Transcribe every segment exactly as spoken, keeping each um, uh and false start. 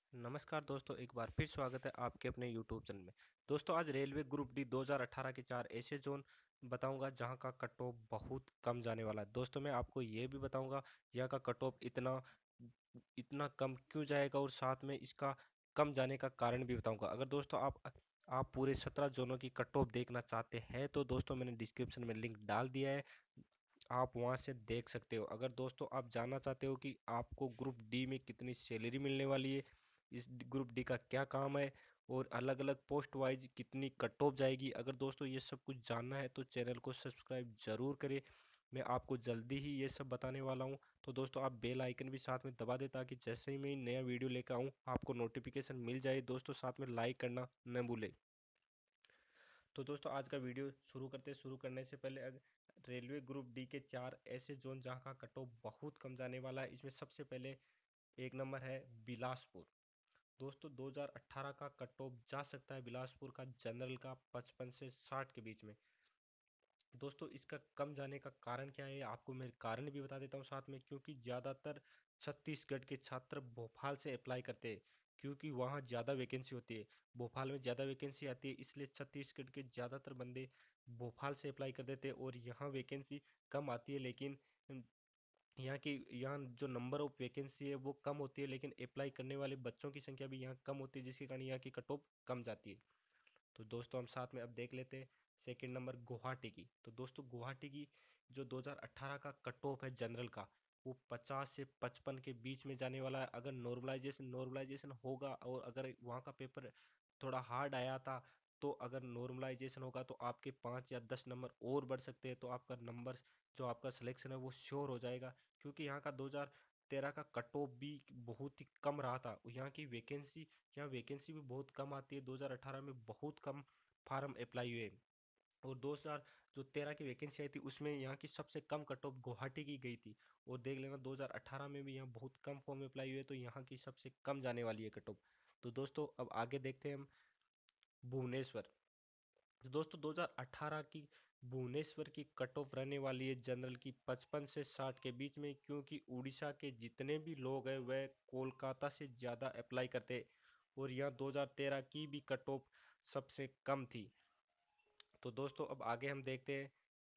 नमस्कार दोस्तों, एक बार फिर स्वागत है आपके अपने यूट्यूब चैनल में। दोस्तों, आज रेलवे ग्रुप डी दो हज़ार अठारह के चार ऐसे जोन बताऊंगा जहां का कट ऑफ बहुत कम जाने वाला है। दोस्तों, मैं आपको ये भी बताऊंगा यहाँ का कट ऑफ इतना इतना कम क्यों जाएगा और साथ में इसका कम जाने का कारण भी बताऊंगा। अगर दोस्तों आप आप पूरे सत्रह जोनों की कट ऑफ देखना चाहते हैं तो दोस्तों मैंने डिस्क्रिप्शन में लिंक डाल दिया है, आप वहां से देख सकते हो। अगर दोस्तों आप जानना चाहते हो कि आपको ग्रुप डी में कितनी सैलरी मिलने वाली है, इस ग्रुप डी का क्या काम है और अलग अलग पोस्ट वाइज कितनी कट ऑफ जाएगी, अगर दोस्तों ये सब कुछ जानना है तो चैनल को सब्सक्राइब जरूर करें। मैं आपको जल्दी ही ये सब बताने वाला हूँ। तो दोस्तों आप बेल आइकन भी साथ में दबा दें ताकि जैसे ही मैं नया वीडियो लेकर आऊँ आपको नोटिफिकेशन मिल जाए। दोस्तों साथ में लाइक करना न भूलें। तो दोस्तों आज का वीडियो शुरू करते शुरू करने से पहले अगर रेलवे ग्रुप डी के चार ऐसे जोन जहाँ का कट ऑफ बहुत कम जाने वाला है, इसमें सबसे पहले एक नंबर है बिलासपुर। दोस्तों दो हज़ार अठारह का कट ऑफ जा सकता है बिलासपुर का जनरल का पचपन से साठ के बीच में। दोस्तों इसका कम जाने का कारण क्या है आपको मैं कारण भी बता देता हूँ साथ में, क्योंकि ज़्यादातर छत्तीसगढ़ के छात्र भोपाल से अप्लाई करते हैं क्योंकि वहाँ ज़्यादा वैकेंसी होती है। भोपाल में ज़्यादा वैकेंसी आती है, इसलिए छत्तीसगढ़ के ज़्यादातर बंदे भोपाल से अप्लाई कर देते हैं और यहाँ वैकेंसी कम आती है। लेकिन यहाँ की यहाँ जो नंबर ऑफ वैकेंसी है वो कम होती है, लेकिन अप्लाई करने वाले बच्चों की संख्या भी यहाँ कम होती है, जिसके कारण यहाँ की कट ऑफ कम जाती है। तो दोस्तों हम साथ में अब देख लेते हैं सेकंड नंबर गुवाहाटी की। तो दोस्तों गुवाहाटी की जो दो हज़ार अठारह का कट ऑफ है जनरल का, वो पचास से पचपन के बीच में जाने वाला है। अगर नॉर्मलाइजेशन नॉर्मलाइजेशन होगा और अगर वहाँ का पेपर थोड़ा हार्ड आया था तो अगर नॉर्मलाइजेशन होगा तो आपके पाँच या दस नंबर और बढ़ सकते हैं, तो आपका नंबर जो आपका सिलेक्शन है वो श्योर हो जाएगा। क्योंकि यहाँ का दो हज़ार तेरह का कट ऑफ भी बहुत ही कम रहा था। यहाँ की वैकेंसी यहाँ वैकेंसी भी बहुत कम आती है। दो हज़ार अठारह में बहुत कम फार्म अप्लाई हुए और दो हज़ार जो तेरह की वैकेंसी आई थी उसमें यहाँ की सबसे कम कट ऑफ गुवाहाटी की गई थी। और देख लेना दो हज़ार अठारह में भी यहाँ बहुत कम फॉर्म अप्लाई हुए, तो यहाँ की सबसे कम जाने वाली है कट ऑफ। तो दोस्तों अब आगे देखते हैं हम भुवनेश्वर। तो दोस्तों दो हज़ार अठारह की भुवनेश्वर की कट ऑफ रहने वाली है जनरल की पचपन से साठ के बीच में, क्योंकि उड़ीसा के जितने भी लोग हैं वह कोलकाता से ज़्यादा अप्लाई करते हैं और यहाँ दो हज़ार तेरह की भी कट ऑफ सबसे कम थी। तो दोस्तों अब आगे हम देखते हैं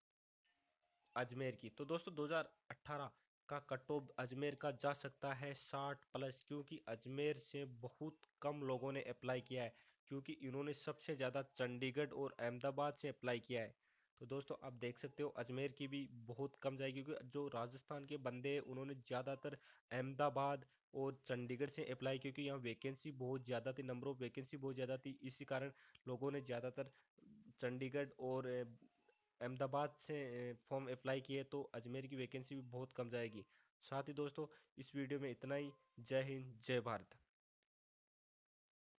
अजमेर की। तो दोस्तों दो हज़ार अठारह का कट ऑफ अजमेर का जा सकता है साठ प्लस, क्योंकि अजमेर से बहुत कम लोगों ने अप्लाई किया है, क्योंकि इन्होंने सबसे ज़्यादा चंडीगढ़ और अहमदाबाद से अप्लाई किया है। तो दोस्तों आप देख सकते हो अजमेर की भी बहुत कम जाएगी, क्योंकि जो राजस्थान के बंदे हैं उन्होंने ज़्यादातर अहमदाबाद और चंडीगढ़ से अप्लाई, क्योंकि यहाँ वैकेंसी बहुत ज़्यादा थी, नंबर ऑफ वैकेंसी बहुत ज़्यादा थी, इसी कारण लोगों ने ज़्यादातर चंडीगढ़ और अहमदाबाद से फॉर्म अप्लाई किए। तो अजमेर की वैकेंसी भी बहुत कम जाएगी। साथ ही दोस्तों इस वीडियो में इतना ही। जय हिंद, जय भारत।